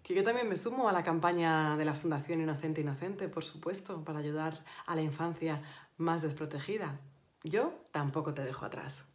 Que yo también me sumo a la campaña de la Fundación Inocente Inocente, por supuesto, para ayudar a la infancia más desprotegida. Yo tampoco te dejo atrás.